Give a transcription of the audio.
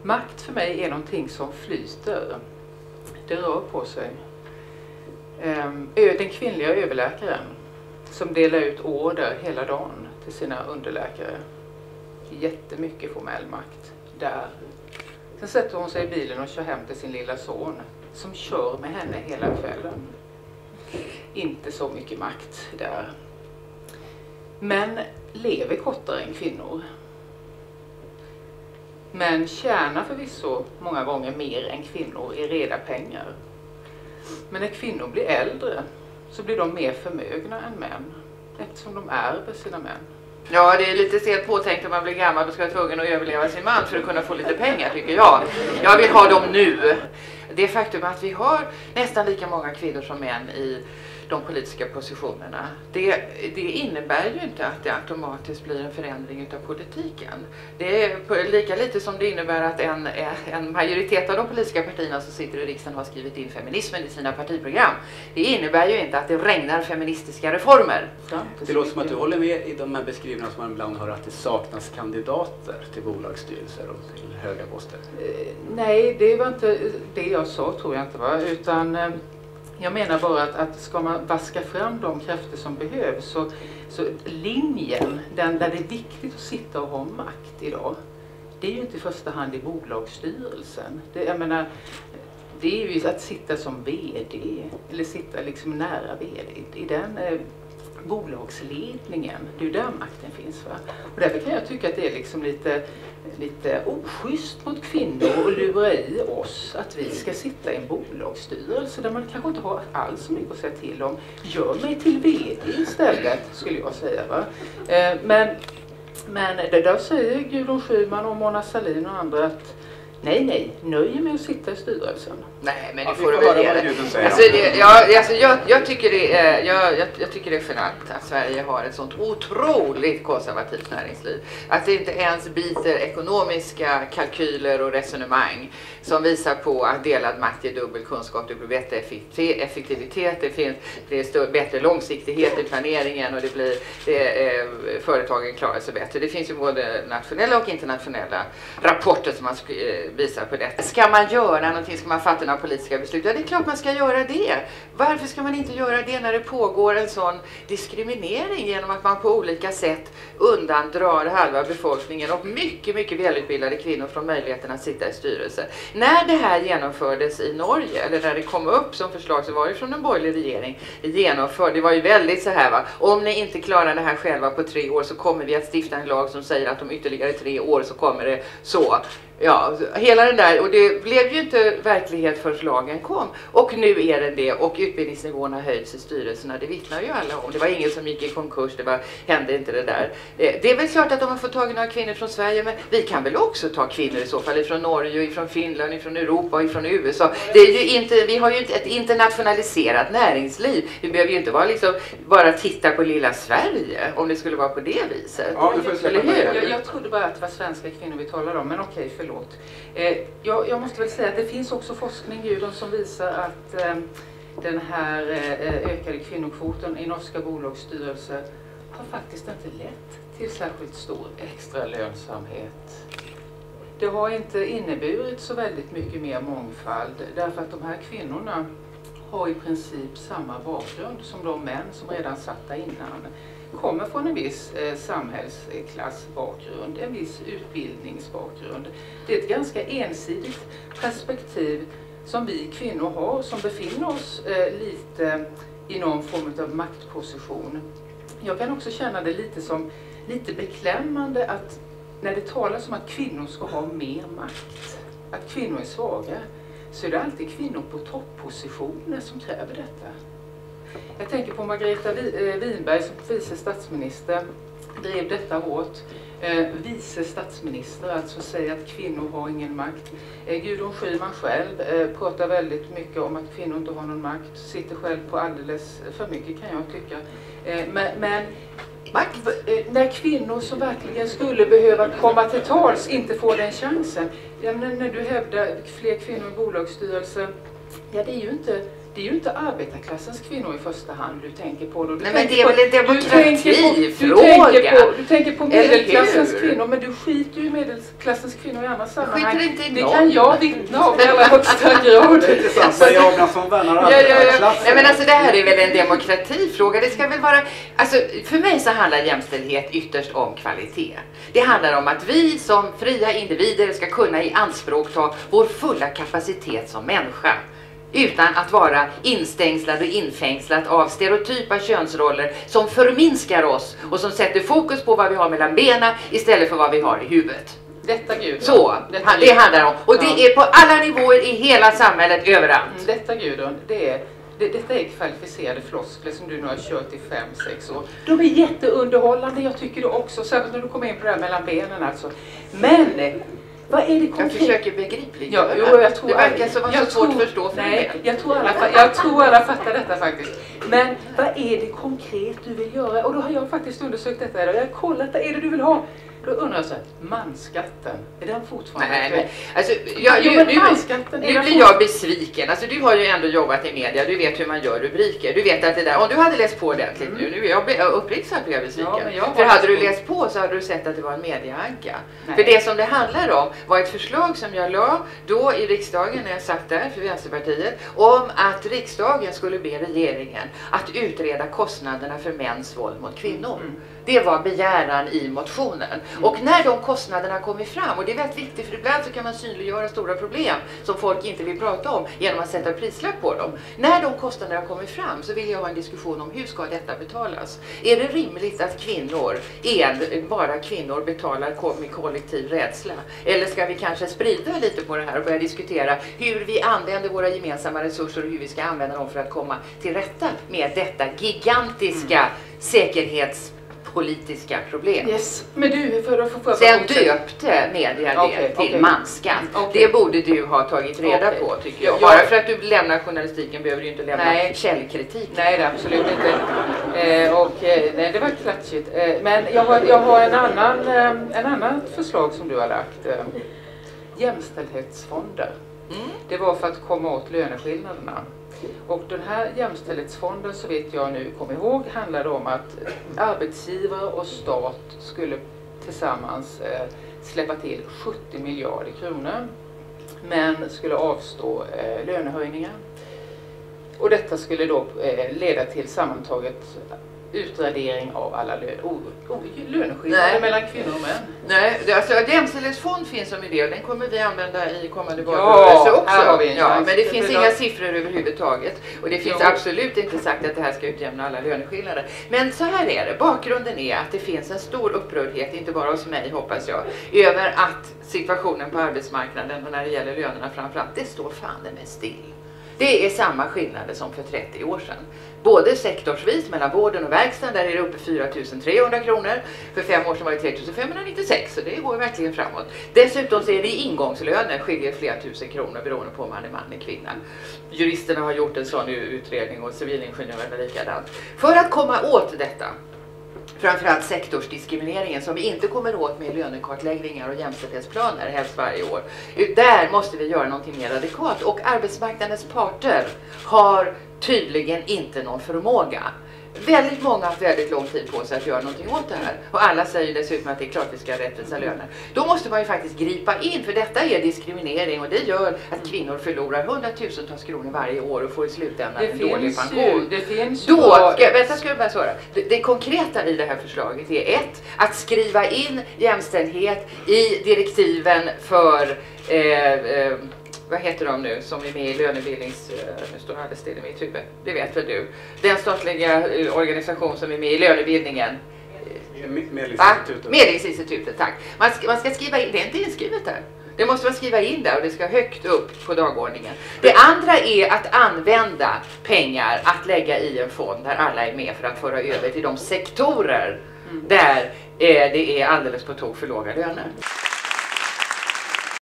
Makt för mig är någonting som flyter. Det rör på sig. Den kvinnliga överläkaren som delar ut order hela dagen till sina underläkare. Jättemycket formell makt där. Sen sätter hon sig i bilen och kör hem till sin lilla son som kör med henne hela kvällen. Inte så mycket makt där. Män lever kortare än kvinnor. Män tjänar förvisso många gånger mer än kvinnor i reda pengar. Men när kvinnor blir äldre så blir de mer förmögna än män eftersom de ärver sina män. Ja, det är lite stelt påtänkt att man blir gammal och ska vara tvungen att överleva sin man för att kunna få lite pengar, tycker jag. Jag vill ha dem nu. Det faktum att vi har nästan lika många kvinnor som män i de politiska positionerna, det innebär ju inte att det automatiskt blir en förändring av politiken. Det är lika lite som det innebär att en majoritet av de politiska partierna som sitter i riksdagen har skrivit in feminismen i sina partiprogram. Det innebär ju inte att det regnar feministiska reformer. Det låter som att du håller med i de här beskrivningarna som man ibland hör att det saknas kandidater till bolagsstyrelser och till höga poster. Nej, det var inte det jag sa, tror jag inte, va? Utan jag menar bara att ska man vaska fram de krafter som behövs så linjen, den där det är viktigt att sitta och ha makt idag, det är ju inte i första hand i bolagsstyrelsen. Jag menar, det är ju att sitta som vd eller sitta liksom nära vd i den bolagsledningen. Det är ju där makten finns, va? Och därför kan jag tycka att det är liksom lite oschysst mot kvinnor och lura i oss att vi ska sitta i en bolagsstyrelse där man kanske inte har alls så mycket att säga till om. Gör mig till vd istället, skulle jag säga, va? Men det där säger Gudrun Schyman och Mona Sahlin och andra att nej, nöjer med att sitta i styrelsen. Nej, men det får du väl göra. Jag tycker det är genant att Sverige har ett sånt otroligt konservativt näringsliv. Att det inte ens biter ekonomiska kalkyler och resonemang som visar på att delad makt ger dubbel kunskap, det blir bättre effektivitet, det är bättre långsiktighet i planeringen och företagen klarar sig bättre. Det finns ju både nationella och internationella rapporter som man visar på detta. Ska man göra någonting, ska man fatta några politiska beslut? Ja, det är klart man ska göra det. Varför ska man inte göra det när det pågår en sån diskriminering genom att man på olika sätt undandrar halva befolkningen och mycket, mycket välutbildade kvinnor från möjligheten att sitta i styrelser? När det här genomfördes i Norge, eller när det kom upp som förslag, så var det från en borgerlig regering genomförd. Det var ju väldigt så här, va? Om ni inte klarar det här själva på 3 år så kommer vi att stifta en lag som säger att om ytterligare 3 år så kommer det så. Ja, hela den där, och det blev ju inte verklighet förrän lagen kom. Och nu är den det, och utbildningsnivån har höjts i styrelserna, det vittnar ju alla om. Det var ingen som gick i konkurs, hände inte det där. Det är väl klart att de har fått tag i några kvinnor från Sverige, men vi kan väl också ta kvinnor i så fall från Norge, från Finland, från Europa och från USA. Det är ju inte, vi har ju ett internationaliserat näringsliv. Vi behöver ju inte vara bara titta på lilla Sverige om det skulle vara på det viset. Ja, jag trodde bara att det var svenska kvinnor vi talade om, men okej, förlåt. Jag måste väl säga att det finns också forskning, Gudrun, som visar att den här ökade kvinnokvoten i norska bolagsstyrelser har faktiskt inte lett till särskilt stor extra lönsamhet. Det har inte inneburit så väldigt mycket mer mångfald, därför att de här kvinnorna har i princip samma bakgrund som de män som redan satt där innan. Kommer från en viss samhällsklassbakgrund, en viss utbildningsbakgrund. Det är ett ganska ensidigt perspektiv som vi kvinnor har, som befinner oss lite i någon form av maktposition. Jag kan också känna det lite beklämmande att när det talas om att kvinnor ska ha mer makt, att kvinnor är svaga, så är det alltid kvinnor på toppositioner som kräver detta. Jag tänker på Margareta Winberg som vice statsminister drev detta hårt. Vice statsminister, alltså säger att kvinnor har ingen makt. Gudrun Schyman själv pratar väldigt mycket om att kvinnor inte har någon makt. Sitter själv på alldeles för mycket, kan jag tycka. Men när kvinnor som verkligen skulle behöva komma till tals inte får den chansen. När du hävdar fler kvinnor i bolagsstyrelser, ja, det är ju inte det är ju inte arbetarklassens kvinnor i första hand du tänker på. Då. Nej, men det är väl en demokratifråga? Du tänker på medelklassens kvinnor, men du skiter ju i medelklassens kvinnor i andra sammanhang. Skiter inte i det någon. kan jag vittna om i allra högsta grad. Det är inte sant, men jag som vänner arbetarklassen. Nej, men alltså det här är väl en demokratifråga. Det ska väl vara, alltså för mig så handlar jämställdhet ytterst om kvalitet. Det handlar om att vi som fria individer ska kunna i anspråk ta vår fulla kapacitet som människa. Utan att vara instängslad och infängslad av stereotypa könsroller som förminskar oss och som sätter fokus på vad vi har mellan benen istället för vad vi har i huvudet. Detta Gud. Så, det handlar om. Och det är på alla nivåer i hela samhället, överallt. Detta Gudrun, detta är kvalificerade floskler som du nu har kört i 5-6 år. De är jätteunderhållande, jag tycker det också, särskilt när du kommer in på det här mellan benen alltså. Men vad är det konkret? Jag försöker begripliggöra. Jag tror det verkar som att svårt att förstå för mig. Jag tror alla fattar detta faktiskt. Men vad är det konkret du vill göra? Och då har jag faktiskt undersökt detta. Jag har kollat, vad är det du vill ha? Då undrar jag så här, mansskatten, är den fortfarande? Nej, men, alltså, nu blir jag besviken. Alltså, du har ju ändå jobbat i media, du vet hur man gör rubriker. Du vet att det där, om du hade läst på ordentligt nu är jag uppriktigt sagt blir jag besviken. Ja, för hade du läst på så hade du sett att det var en medieanka. För det som det handlar om var ett förslag som jag la då i riksdagen när jag satt där för Vänsterpartiet om att riksdagen skulle be regeringen att utreda kostnaderna för mäns våld mot kvinnor. Det var begäran i motionen. Och när de kostnaderna kommer fram, och det är väldigt viktigt för ibland så kan man synliggöra stora problem som folk inte vill prata om genom att sätta prislapp på dem. När de kostnaderna kommer fram så vill jag ha en diskussion om hur ska detta betalas. Är det rimligt att bara kvinnor betalar med kollektiv rädsla? Eller ska vi kanske sprida lite på det här och börja diskutera hur vi använder våra gemensamma resurser och hur vi ska använda dem för att komma till rätta med detta gigantiska säkerhetspolitiska problem. Yes. Men du, sen döpte media det till mansskatt. Det borde du ha tagit reda på, tycker jag. Bara för att du lämnar journalistiken behöver du inte lämna källkritik. Nej, det är absolut inte. Nej, det var klatschigt. Men jag har en annan förslag som du har lagt. Jämställdhetsfonder. Det var för att komma åt löneskillnaderna. Och den här jämställdhetsfonden, så vet jag nu kommer ihåg, handlade om att arbetsgivare och stat skulle tillsammans släppa till 70 miljarder kronor. Men skulle avstå lönehöjningar. Och detta skulle då leda till sammantaget utradering av alla löneskillnader mellan kvinnor och män. Nej, alltså jämställdhetsfond finns som idé och den kommer vi använda i kommande valrörelse också. Men det finns inga siffror överhuvudtaget. Och det finns absolut inte sagt att det här ska utjämna alla löneskillnader. Men så här är det. Bakgrunden är att det finns en stor upprördhet, inte bara hos mig hoppas jag, över att situationen på arbetsmarknaden och när det gäller lönerna framförallt, det står fan det med still. Det är samma skillnader som för 30 år sedan. Både sektorsvis mellan vården och verkstaden, där är det uppe 4 300 kronor. För 5 år sedan var det 3 596, så det går verkligen framåt. Dessutom så är det ingångslöner, skiljer flera tusen kronor beroende på om man är man eller kvinna. Juristerna har gjort en sån utredning och civilingenjörerna likadant. För att komma åt detta, framförallt sektorsdiskrimineringen som vi inte kommer åt med lönekartläggningar och jämställdhetsplaner helst varje år. Där måste vi göra någonting mer radikalt och arbetsmarknadens parter har tydligen inte någon förmåga. Väldigt många har haft väldigt lång tid på sig att göra någonting åt det här. Och alla säger dessutom att det är klart vi ska ha rättvisa löner. Då måste man ju faktiskt gripa in, för detta är diskriminering och det gör att kvinnor förlorar hundratusentals kronor varje år och får i slutändan en dålig pension. Det konkreta i det här förslaget är att skriva in jämställdhet i direktiven för vad heter de nu som är med i lönebildnings... Nu står alldeles still i mitt huvud. Det vet väl du. Den statliga organisation som är med i lönebildningen. Medlingsinstitutet, tack. Man ska skriva in, det är inte inskrivet där. Det måste man skriva in där och det ska högt upp på dagordningen. Det andra är att använda pengar att lägga i en fond där alla är med för att föra över till de sektorer där det är alldeles på tok för låga löner.